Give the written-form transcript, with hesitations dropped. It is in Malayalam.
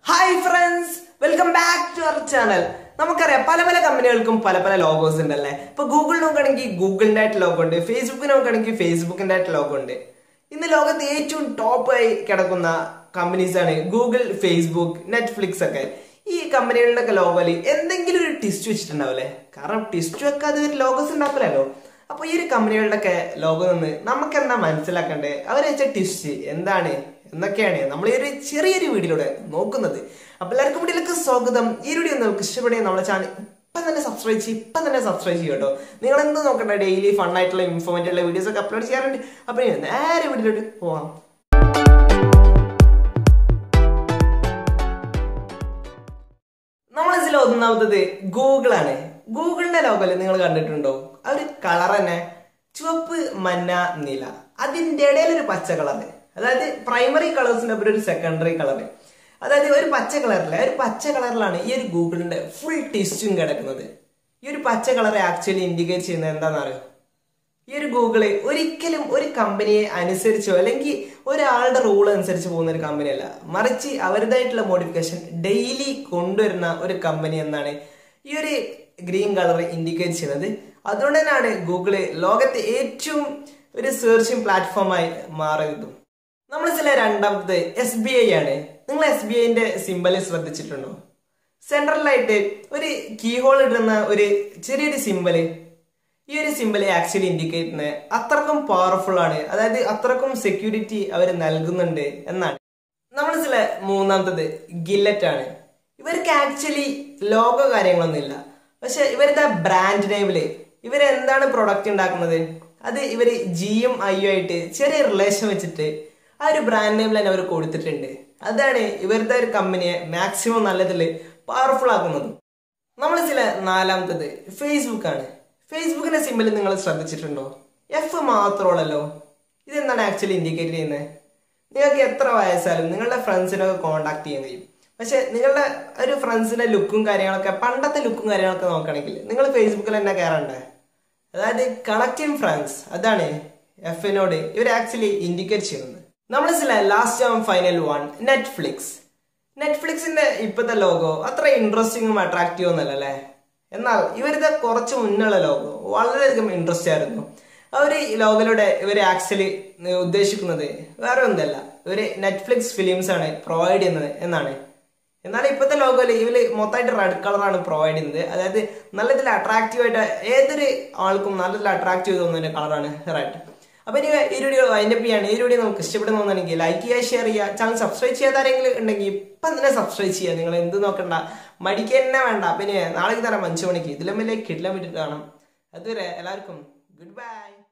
Hi friends, welcome back to our channel. നമുക്കറിയാം പല കമ്പനികൾക്കും പല ലോഗോസ് ഉണ്ടല്ലേ. ഇപ്പോൾ ഗൂഗിൾ നോക്കുകയാണെങ്കിൽ ഗൂഗിളിന്റെ ആയിട്ട് ലോഗോ ഉണ്ട്, ഫേസ്ബുക്ക് നോക്കുകയാണെങ്കിൽ ഫേസ്ബുക്കിന്റെ ആയിട്ട് ലോഗോ ഉണ്ട്. ഇന്ന് ലോകത്ത് ഏറ്റവും ടോപ്പായി കിടക്കുന്ന കമ്പനീസ് ആണ് ഗൂഗിൾ, ഫേസ്ബുക്ക്, നെറ്റ്ഫ്ലിക്സ് ഒക്കെ. ഈ കമ്പനികളുടെ ലോഗോയിൽ എന്തെങ്കിലും ഒരു ട്വിസ്റ്റ് വെച്ചിട്ടുണ്ടാവില്ലേ? കാരണം ട്വിസ്റ്റ് വെക്കാതെ ഒരു ലോഗോസ് ഉണ്ടാക്കില്ലല്ലോ. അപ്പോൾ ഈ ഒരു കമ്പനികളുടെ ലോഗോ നിന്ന് നമുക്ക് എന്താ മനസ്സിലാക്കണ്ടേ, അവർ വെച്ച ട്വിസ്റ്റ് എന്താണ് എന്നൊക്കെയാണ് നമ്മൾ ഈ ഒരു ചെറിയൊരു വീഡിയോയിലൂടെ നോക്കുന്നത്. അപ്പോൾ എല്ലാവർക്കും വീഡിയോയിലേക്ക് സ്വാഗതം. ഈ വീഡിയോ നിങ്ങൾക്ക് ഇഷ്ടപ്പെടുകയും നമ്മുടെ ചാനൽ ഇപ്പം തന്നെ സബ്സ്ക്രൈബ് ചെയ്യും കേട്ടോ. നിങ്ങൾ എന്ത് നോക്കണ്ട, ഡെയിലി ഫണ്ണായിട്ടുള്ള ഇൻഫോർമേറ്റീവുള്ള വീഡിയോസ് ഒക്കെ അപ്ലോഡ് ചെയ്യാറുണ്ട്. അപ്പോൾ നേരെ വീഡിയോയിലോട്ട് പോവാം. നമ്മളിതിൽ ഒന്നാമത്തത് ഗൂഗിളാണ്. ഗൂഗിളിന്റെ ലോഗോയിൽ നിങ്ങൾ കണ്ടിട്ടുണ്ടോ? ആ ഒരു കളർ തന്നെ ചുവപ്പ്, മഞ്ഞ, നീല, അതിൻ്റെ ഇടയിൽ ഒരു പച്ച കളറ്. അതായത് പ്രൈമറി കളേഴ്സിന്റെ ഒപ്പം ഒരു സെക്കൻഡറി കളറ്. അതായത് ഒരു പച്ച കളറിലാണ് ഈ ഒരു ഗൂഗിളിന്റെ ഫുൾ ട്വിസ്റ്റും കിടക്കുന്നത്. ഈ ഒരു പച്ച കളറെ ആക്ച്വലി ഇൻഡിക്കേറ്റ് ചെയ്യുന്നത് എന്താണെന്നറിയോ? ഈ ഒരു ഗൂഗിള് ഒരിക്കലും ഒരു കമ്പനിയെ അനുസരിച്ചോ അല്ലെങ്കിൽ ഒരാളുടെ റൂൾ അനുസരിച്ച് പോകുന്ന ഒരു കമ്പനിയല്ല, മറിച്ച് അവരുടേതായിട്ടുള്ള മോഡിഫിക്കേഷൻ ഡെയിലി കൊണ്ടുവരുന്ന ഒരു കമ്പനി എന്നാണ് ഈ ഒരു ഗ്രീൻ കളർ ഇൻഡിക്കേറ്റ് ചെയ്യുന്നത്. അതുകൊണ്ട് തന്നെയാണ് ഗൂഗിള് ലോകത്തെ ഏറ്റവും ഒരു സെർച്ചിങ് പ്ലാറ്റ്ഫോമായി മാറിയതും. നമ്മൾ രണ്ടാമത്തത് SBI ആണ്. നിങ്ങൾ SBIന്റെ സിമ്പല് ശ്രദ്ധിച്ചിട്ടുണ്ടോ? സെൻട്രലായിട്ട് ഒരു കീ ഹോൾ ഇടുന്ന ഒരു ചെറിയൊരു സിമ്പല്. ഈ ഒരു സിമ്പല് ആക്ച്വലി ഇൻഡിക്കേറ്റ് ചെയ്യുന്നത് അത്രക്കും പവർഫുൾ ആണ്, അതായത് അത്രക്കും സെക്യൂരിറ്റി അവർ നൽകുന്നുണ്ട് എന്നാണ്. നമ്മൾ മൂന്നാമത്തത് ഗില്ലറ്റ് ആണ്. ഇവർക്ക് ആക്ച്വലി ലോഗോ കാര്യങ്ങളൊന്നുമില്ല, പക്ഷെ ഇവരുടെ ബ്രാൻഡ് നെയിമില് ഇവരെന്താണ് പ്രൊഡക്റ്റ് ഉണ്ടാക്കുന്നത് അത് ഇവർ Gയും Iയും ആയിട്ട് ചെറിയ റിലേഷൻ വെച്ചിട്ട് ആ ഒരു ബ്രാൻഡ് നെയിമിൽ തന്നെ അവർ കൊടുത്തിട്ടുണ്ട്. അതാണ് ഇവരുടെ ഒരു കമ്പനിയെ മാക്സിമം നല്ലതിൽ പവർഫുൾ ആക്കുന്നത്. നമ്മൾ നാലാമത്തത് ഫേസ്ബുക്ക് ആണ്. ഫേസ്ബുക്കിന്റെ സിമ്പിൾ നിങ്ങൾ ശ്രദ്ധിച്ചിട്ടുണ്ടോ? F മാത്രമുള്ളല്ലോ. ഇതെന്താണ് ആക്ച്വലി ഇൻഡിക്കേറ്റ് ചെയ്യുന്നത്? നിങ്ങൾക്ക് എത്ര വയസ്സായാലും നിങ്ങളുടെ ഫ്രണ്ട്സിനൊക്കെ കോണ്ടാക്ട് ചെയ്യാൻ കഴിയും. പക്ഷെ നിങ്ങളുടെ ഒരു ഫ്രണ്ട്സിന്റെ ലുക്കും കാര്യങ്ങളൊക്കെ, പണ്ടത്തെ ലുക്കും കാര്യങ്ങളൊക്കെ നോക്കുകയാണെങ്കിൽ നിങ്ങൾ ഫേസ്ബുക്കിൽ തന്നെ കയറണ്ടേ. അതായത് കണക്റ്റിംഗ് ഫ്രണ്ട്സ്, അതാണ് Fനോട് ഇവർ ആക്ച്വലി ഇൻഡിക്കേറ്റ് ചെയ്യുന്നത്. നമ്മൾ last and final one Netflix. നെറ്റ്ഫ്ലിക്സിന്റെ ഇപ്പോഴത്തെ ലോഗോ അത്ര ഇൻട്രസ്റ്റിംഗും അട്രാക്റ്റീവും ഒന്നല്ല അല്ലേ. എന്നാൽ ഇവരുടെ കുറച്ച് മുന്നുള്ള ലോഗോ വളരെയധികം ഇൻട്രസ്റ്റ് ആയിരുന്നു. അവർ ഈ ലോഗോയിലൂടെ ഇവർ ആക്ച്വലി ഉദ്ദേശിക്കുന്നത് വേറെ ഒന്നല്ല, ഇവർ നെറ്റ്ഫ്ലിക്സ് ഫിലിംസ് ആണ് പ്രൊവൈഡ് ചെയ്യുന്നത് എന്നാണ്. എന്നാൽ ഇപ്പോഴത്തെ ലോഗോയിൽ ഇവര് മൊത്തമായിട്ട് റെഡ് കളറാണ് പ്രൊവൈഡ് ചെയ്യുന്നത്. അതായത് നല്ലതിൽ അട്രാക്റ്റീവായിട്ട് ഏതൊരു ആൾക്കും നല്ലതിൽ അട്രാക്റ്റീവ് തോന്നുന്ന കളറാണ് റെഡ്. അപ്പൊ ഇനി ഈ വീഡിയോ വൈൻഡപ്പ് ചെയ്യാണ്. ഈ വീഡിയോ നമുക്ക് ഇഷ്ടപ്പെടുന്നതാണെങ്കിൽ ലൈക്ക് ചെയ്യുക, ഷെയർ ചെയ്യുക. ചാനൽ സബ്സ്ക്രൈബ് ചെയ്യാതാരെങ്കിലും ഉണ്ടെങ്കിൽ ഇപ്പം തന്നെ സബ്സ്ക്രൈബ് ചെയ്യുക. നിങ്ങൾ എന്ത് നോക്കണ്ട, മടിക്കുക തന്നെ വേണ്ട. പിന്നെ നാളേക്ക് തരാം 5 മണിക്ക് ഇതിലും വലിയ കിടിലം വിട്ടിട്ട് കാണാം. അതുവരെ എല്ലാവർക്കും ഗുഡ് ബൈ.